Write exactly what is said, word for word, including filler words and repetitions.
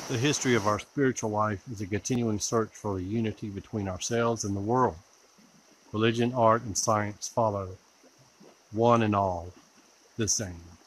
The history of our spiritual life is a continuing search for the unity between ourselves and the world. Religion, art, and science follow, one and all, the same.